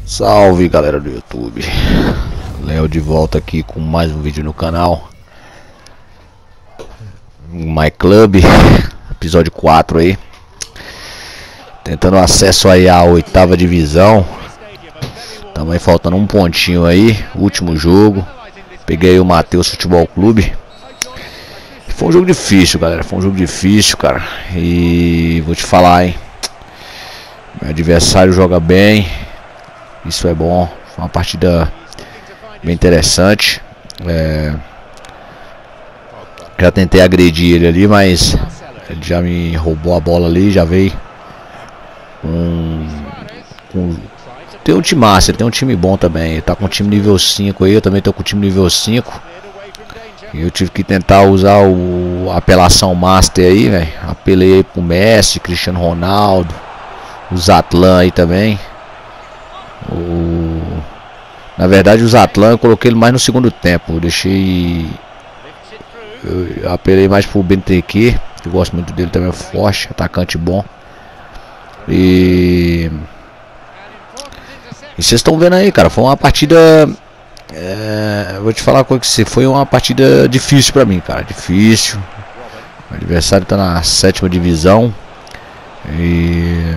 Salve galera do YouTube, Léo de volta aqui com mais um vídeo no canal My Club, episódio 4 aí, tentando acesso aí à 8ª divisão. Também faltando um pontinho aí, último jogo. Peguei o Matheus Futebol Clube. Foi um jogo difícil, galera, foi um jogo difícil, cara. E vou te falar, hein, meu adversário joga bem. Isso é bom, foi uma partida bem interessante. Já tentei agredir ele ali, mas ele já me roubou a bola ali, já veio tem um time massa, ele tem um time bom também. Ele tá com um time nível 5 aí, eu também tô com o time nível 5. E eu tive que tentar usar a apelação Master aí, velho. Apelei aí pro Messi, Cristiano Ronaldo, o Zatlan aí também. Na verdade o Zatlan eu coloquei ele mais no segundo tempo. Eu apelei mais pro Benteke, que eu gosto muito dele também, é forte, atacante bom. E vocês estão vendo aí, cara, foi uma partida, vou te falar uma coisa, que foi uma partida difícil pra mim, cara, difícil. O adversário tá na 7ª divisão e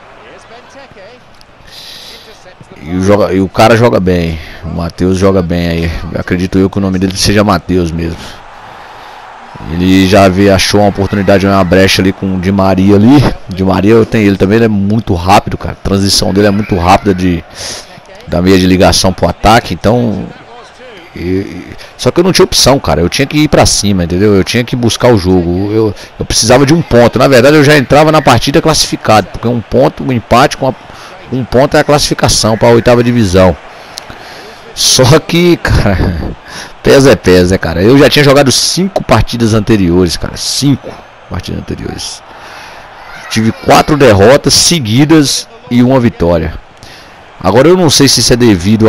o cara joga bem, o Matheus joga bem aí. Acredito eu que o nome dele seja Matheus mesmo. Ele já achou uma oportunidade, uma brecha ali com o Di Maria ali. Di Maria eu tenho ele também, ele é muito rápido, cara. A transição dele é muito rápida da meia de ligação pro ataque, então. Só que eu não tinha opção, cara. Eu tinha que ir pra cima, entendeu? Eu tinha que buscar o jogo. Eu precisava de um ponto. Na verdade eu já entrava na partida classificado, porque um ponto, um empate com um ponto é a classificação para a 8ª divisão. Só que, cara, pesa é pesa, né, cara? Eu já tinha jogado 5 partidas anteriores, cara. 5 partidas anteriores. Tive 4 derrotas seguidas e 1 vitória. Agora eu não sei se isso é devido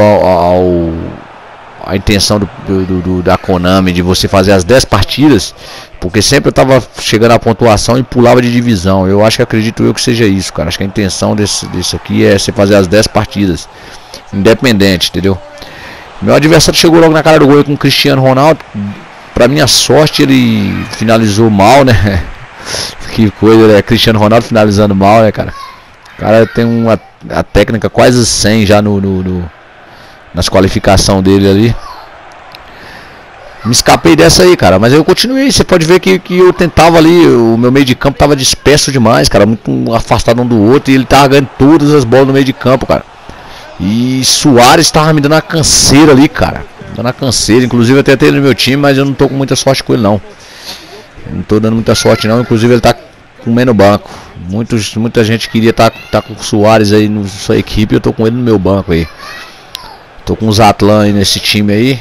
à intenção da Konami de você fazer as 10 partidas, porque sempre eu tava chegando à pontuação e pulava de divisão. Eu acho que acredito eu que seja isso, cara. Acho que a intenção desse aqui é você fazer as 10 partidas independente, entendeu? Meu adversário chegou logo na cara do gol com o Cristiano Ronaldo. Pra minha sorte ele finalizou mal, né? Que coisa, né? Cristiano Ronaldo finalizando mal, né, cara? O cara tem a técnica quase 100 já nas qualificações dele ali. Me escapei dessa aí, cara, mas eu continuei. Você pode ver que eu tentava ali, o meu meio de campo tava disperso demais, cara, muito afastado um do outro, e ele tava ganhando todas as bolas no meio de campo, cara. E Suárez tava me dando uma canseira ali, cara, dando uma canseira. Inclusive eu tentei ele no meu time, mas eu não tô com muita sorte com ele não. Não tô dando muita sorte não, inclusive ele tá comendo banco. Muita gente queria tá com o Suárez aí na sua equipe, eu tô com ele no meu banco aí. Tô com o Zatlan aí nesse time aí.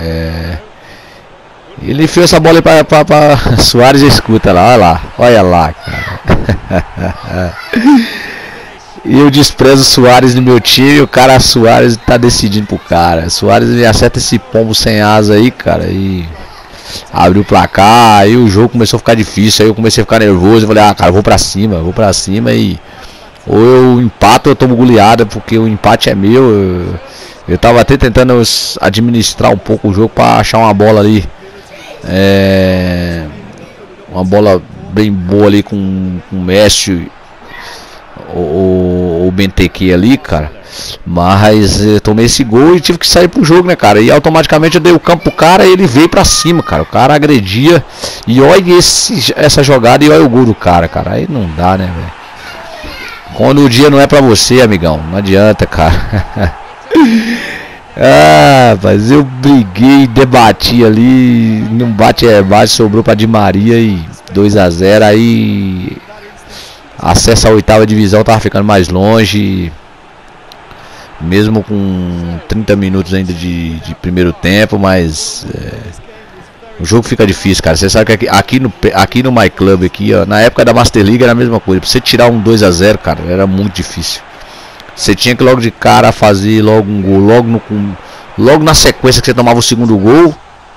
Ele enfiou essa bola aí pra Suárez e escuta lá, olha lá, cara. E eu desprezo o Suárez no meu time, o cara Suárez tá decidindo pro cara. Suárez ele acerta esse pombo sem asa aí, cara, e abriu o placar, aí o jogo começou a ficar difícil, aí eu comecei a ficar nervoso, eu falei, cara, vou pra cima e ou eu empato ou eu tomo goleada, porque o empate é meu. Eu tava até tentando administrar um pouco o jogo pra achar uma bola ali, uma bola bem boa ali com o Messi, o Benteke ali, cara. Mas eu tomei esse gol e tive que sair pro jogo, né, cara? E automaticamente eu dei o campo pro cara e ele veio pra cima, cara. O cara agredia. E olha essa jogada e olha o gol do cara, cara. Aí não dá, né, velho? Quando o dia não é pra você, amigão, não adianta, cara. Mas eu briguei, debati ali, não bate, sobrou pra Di Maria e 2-0. Aí acesso à 8ª divisão tava ficando mais longe, mesmo com 30 minutos ainda de primeiro tempo, mas o jogo fica difícil, cara. Você sabe que aqui no My Club aqui, ó, na época da Master League era a mesma coisa. Pra você tirar um 2-0, cara, era muito difícil. Você tinha que logo de cara fazer logo um gol, logo na sequência que você tomava o segundo gol,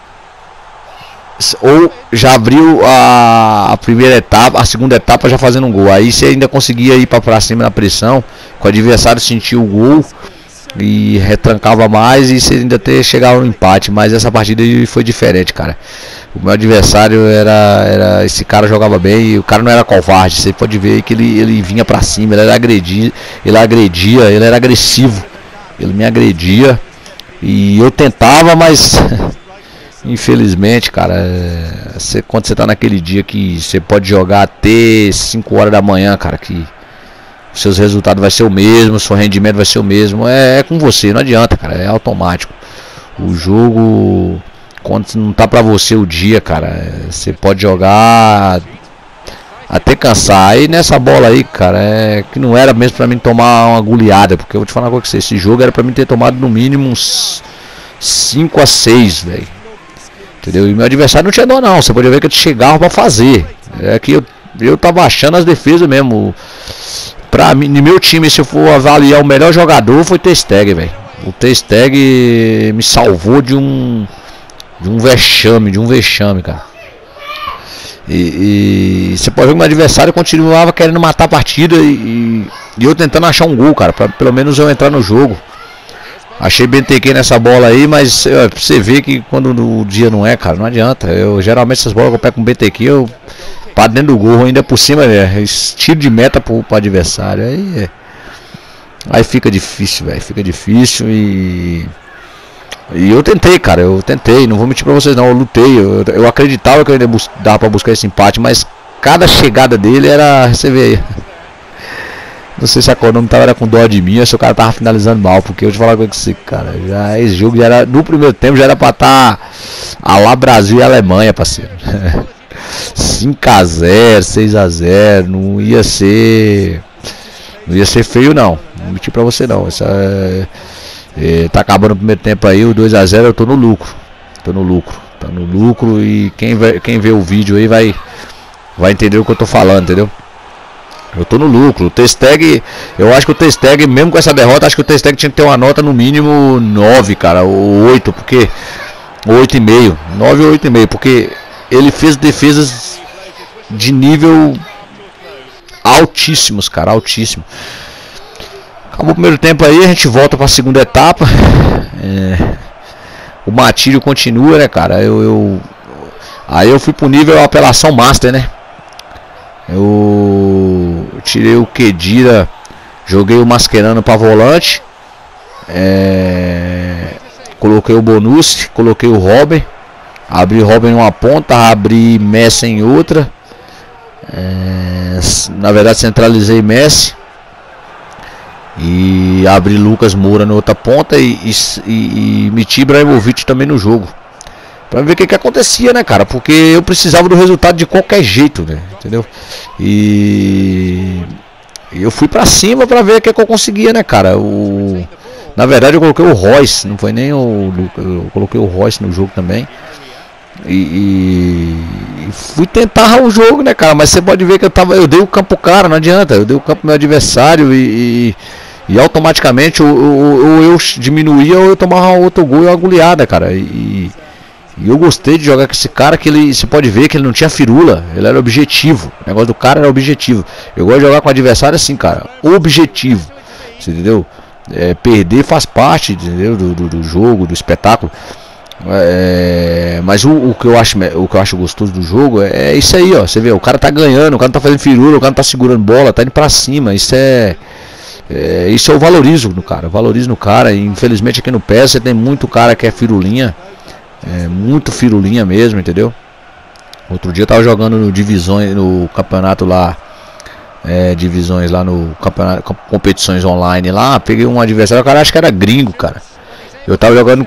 ou já abriu a primeira etapa, a segunda etapa já fazendo um gol. Aí você ainda conseguia ir pra cima na pressão, com o adversário sentir o gol, e retrancava mais e você ainda até chegava no empate. Mas essa partida foi diferente, cara. O meu adversário era esse cara jogava bem e o cara não era covarde. Você pode ver que ele vinha pra cima, ele agredia, ele era agressivo. Ele me agredia e eu tentava, mas infelizmente, cara, quando você tá naquele dia que você pode jogar até 5 horas da manhã, cara, que seus resultados vai ser o mesmo, seu rendimento vai ser o mesmo, é com você, não adianta, cara, é automático. O jogo, quando não tá pra você o dia, cara, você pode jogar até cansar. Aí nessa bola aí, cara, que não era mesmo pra mim tomar uma goleada, porque eu vou te falar uma coisa com você, esse jogo era pra mim ter tomado no mínimo uns 5 a 6, velho. Entendeu? E meu adversário não tinha dó não, você pode ver que ele chegava pra fazer. É que eu tava achando as defesas mesmo. Pra mim, no meu time, se eu for avaliar o melhor jogador, foi o Ter Stegen, velho. O Ter Stegen me salvou de um vexame, cara. E você pode ver que o meu adversário continuava querendo matar a partida e eu tentando achar um gol, cara, pra pelo menos eu entrar no jogo. Achei BTQ nessa bola aí, mas você vê que quando o dia não é, cara, não adianta. Geralmente essas bolas que eu pego com BTQ, eu para dentro do gol, ainda por cima, tiro de meta pro adversário. Aí fica difícil, velho, fica difícil e eu tentei, cara, não vou mentir pra vocês não, eu lutei, eu acreditava que eu ainda dava pra buscar esse empate, mas cada chegada dele era, você vê, não sei se a Konami era com dó de mim ou se o cara tava finalizando mal, porque eu te falar com você, cara, esse jogo já era, no primeiro tempo já era pra estar a lá Brasil e Alemanha, parceiro. 5 a 0, 6 a 0, não ia ser feio não, não mentir pra você não, tá acabando o primeiro tempo aí, o 2 a 0 eu tô no lucro e quem vê o vídeo aí vai entender o que eu tô falando, entendeu? Eu tô no lucro. O Ter Stegen, eu acho que o Ter Stegen, mesmo com essa derrota, acho que o Ter Stegen tinha que ter uma nota no mínimo 9, cara, ou 8, porque 8,5, 9 ou 8,5, porque ele fez defesas de nível altíssimos, cara, altíssimo. Acabou o primeiro tempo aí, a gente volta para a segunda etapa. O martírio continua, né, cara? Aí eu fui pro nível apelação master, né? Eu tirei o Khedira, joguei o Mascherano para volante, coloquei o Bonucci, coloquei o Robben, abri Robben em uma ponta, abri Messi em outra, na verdade centralizei Messi e abri Lucas Moura na outra ponta e meti Ibrahimovic também no jogo. Pra ver o que acontecia, né, cara? Porque eu precisava do resultado de qualquer jeito, né? Entendeu? E eu fui pra cima pra ver o que eu conseguia, né, cara? Na verdade eu coloquei o Royce, não foi nem o Lucas, eu coloquei o Royce no jogo também. E fui tentar o jogo, né, cara? Mas você pode ver que eu dei o campo pro cara, não adianta. Eu dei o campo pro meu adversário e automaticamente ou eu diminuía ou eu tomava outro gol e uma goleada, cara. E eu gostei de jogar com esse cara, que você pode ver que ele não tinha firula, ele era objetivo. O negócio do cara era objetivo. Eu gosto de jogar com o adversário assim, cara, objetivo. Você entendeu? Perder faz parte, entendeu? Do jogo, do espetáculo. Mas o que eu acho gostoso do jogo é isso aí, ó. Você vê, o cara tá ganhando, o cara não tá fazendo firula, o cara não tá segurando bola, tá indo pra cima. Isso eu valorizo no cara. Eu valorizo no cara. E infelizmente aqui no PES você tem muito cara que é firulinha. Muito firulinha mesmo, entendeu? Outro dia eu tava jogando no campeonato lá, divisões lá no campeonato, competições online lá, peguei um adversário, o cara acho que era gringo, cara. Eu tava jogando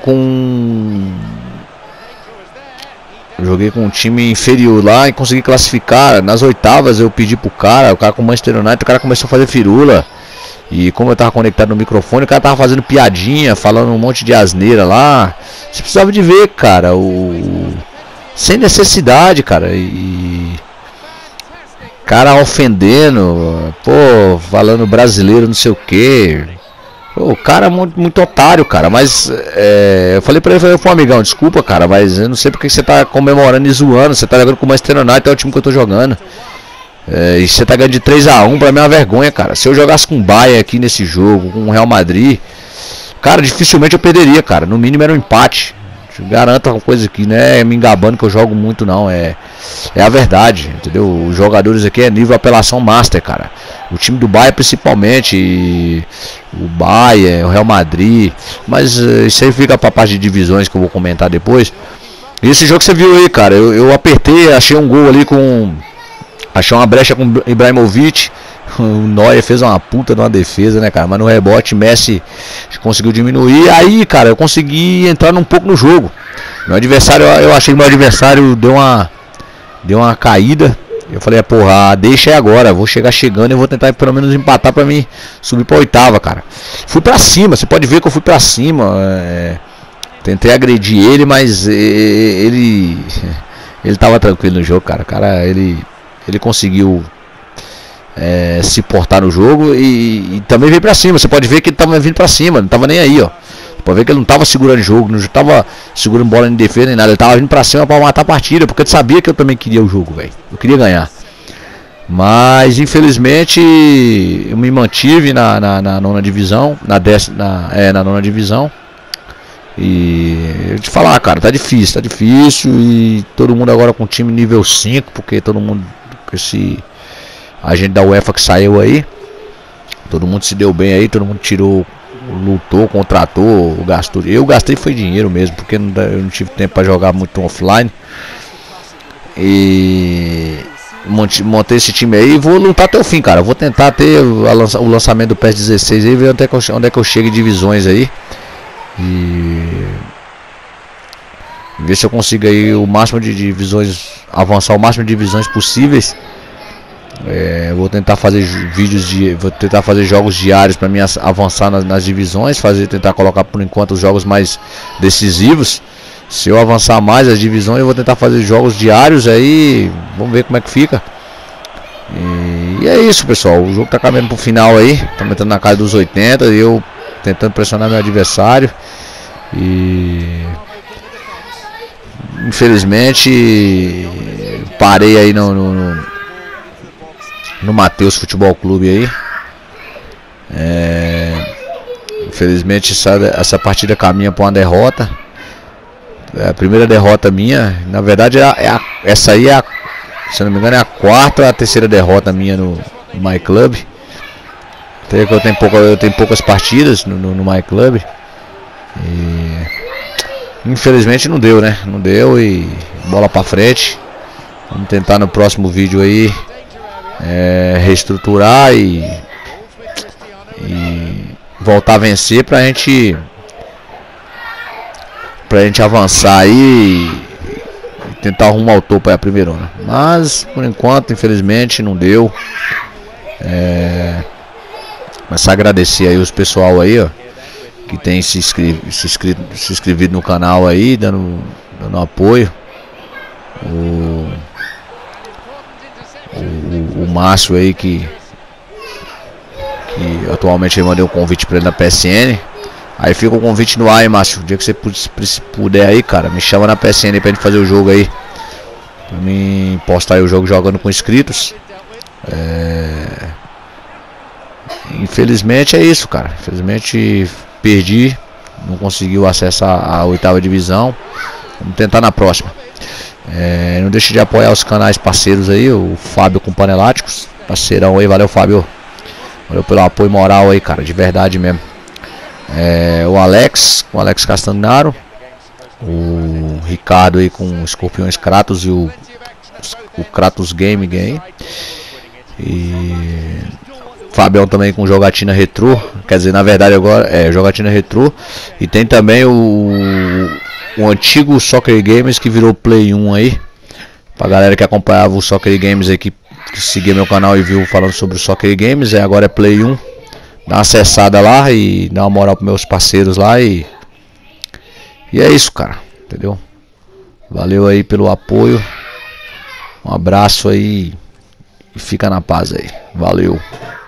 joguei com um time inferior lá e consegui classificar. Nas oitavas eu pedi pro cara, o cara com o Manchester United, o cara começou a fazer firula. E como eu tava conectado no microfone, o cara tava fazendo piadinha, falando um monte de asneira lá. Você precisava de ver, cara, sem necessidade, cara. E cara ofendendo, pô, falando brasileiro não sei o que. O cara é muito otário, cara. Mas eu falei pra ele, amigão, desculpa, cara, mas eu não sei porque você tá comemorando e zoando. Você tá jogando com o Manchester United, é o time que eu tô jogando. E você tá ganhando de 3 a 1, pra mim é uma vergonha, cara. Se eu jogasse com o Bayern aqui nesse jogo, com o Real Madrid, Cara, dificilmente eu perderia, cara. No mínimo era um empate. Te garanto uma coisa aqui, não é me engabando que eu jogo muito, não. É a verdade, entendeu? Os jogadores aqui é nível apelação master, cara. O time do Bayern principalmente, o Bayern, o Real Madrid. Mas isso aí fica pra parte de divisões que eu vou comentar depois. E esse jogo que você viu aí, cara, eu apertei, achei um gol ali com... Achei uma brecha com o Ibrahimovic. O Neuer fez uma puta de uma defesa, né, cara? Mas no rebote, Messi conseguiu diminuir. Aí, cara, eu consegui entrar um pouco no jogo. Meu adversário, eu achei que meu adversário deu uma caída. Eu falei, porra, deixa aí agora. Vou chegar chegando e vou tentar pelo menos empatar pra mim subir pra oitava, cara. Fui pra cima, você pode ver que eu fui pra cima. Tentei agredir ele, mas ele tava tranquilo no jogo, cara. Ele conseguiu se portar no jogo e também veio pra cima. Você pode ver que ele tava vindo pra cima, não tava nem aí, ó. Você pode ver que ele não tava segurando o jogo, não tava segurando bola em defesa nem nada. Ele tava vindo pra cima pra matar a partida, porque ele sabia que eu também queria o jogo, velho. Eu queria ganhar. Mas infelizmente eu me mantive na nona divisão, na nona divisão. E eu te falar, cara, tá difícil e todo mundo agora com time nível 5, porque todo mundo com esse agente da UEFA que saiu aí, todo mundo se deu bem aí, todo mundo tirou, lutou, contratou, gastou. Eu gastei foi dinheiro mesmo, porque eu não tive tempo para jogar muito offline. E montei esse time aí e vou lutar até o fim, cara. Vou tentar ter o lançamento do PES 16 aí, ver onde é que eu chego em divisões aí. E ver se eu consigo aí o máximo de divisões, avançar o máximo de divisões possíveis. Vou tentar fazer vou tentar fazer jogos diários para mim avançar nas divisões, tentar colocar por enquanto os jogos mais decisivos. Se eu avançar mais as divisões, eu vou tentar fazer jogos diários aí, vamos ver como é que fica. E é isso, pessoal. O jogo tá caminhando pro final aí, estamos entrando na casa dos 80 e eu tentando pressionar meu adversário. E infelizmente parei aí no Matheus Futebol Clube aí. Infelizmente essa partida caminha para uma derrota. A primeira derrota minha, na verdade essa aí se não me engano é a quarta ou a terceira derrota minha no My Club. Até que eu tenho poucas partidas no My Club. E infelizmente não deu, né? Não deu e bola pra frente. Vamos tentar no próximo vídeo aí reestruturar e voltar a vencer pra gente avançar aí e tentar arrumar o topo aí a primeirona. Mas por enquanto infelizmente não deu. Mas agradecer aí os pessoal aí, ó, que tem se inscrito no canal aí, dando apoio. O Márcio aí que atualmente eu mandei um convite para ele na PSN. Aí fica o convite no ar, hein, Márcio. O dia que você puder aí, cara, me chama na PSN aí pra gente fazer o jogo aí. Pra mim postar aí o jogo jogando com inscritos. Infelizmente é isso, cara. Infelizmente perdi. Não consegui o acesso à oitava divisão. Vamos tentar na próxima. Não deixe de apoiar os canais parceiros aí. O Fábio com Paneláticos. Parceirão aí, valeu, Fábio. Valeu pelo apoio moral aí, cara. De verdade mesmo. O Alex, com o Alex Castanharo. O Ricardo aí com Escorpiões Kratos e o Kratos Gaming aí. E Fabião também com Jogatina Retrô. Quer dizer, na verdade agora é Jogatina Retrô. E tem também o antigo Soccer Games que virou Play 1 aí. Pra galera que acompanhava o Soccer Games aí, que seguia meu canal e viu falando sobre o Soccer Games. Agora é Play 1. Dá uma acessada lá e dá uma moral pros meus parceiros lá e é isso, cara, entendeu? Valeu aí pelo apoio. Um abraço aí e fica na paz aí. Valeu.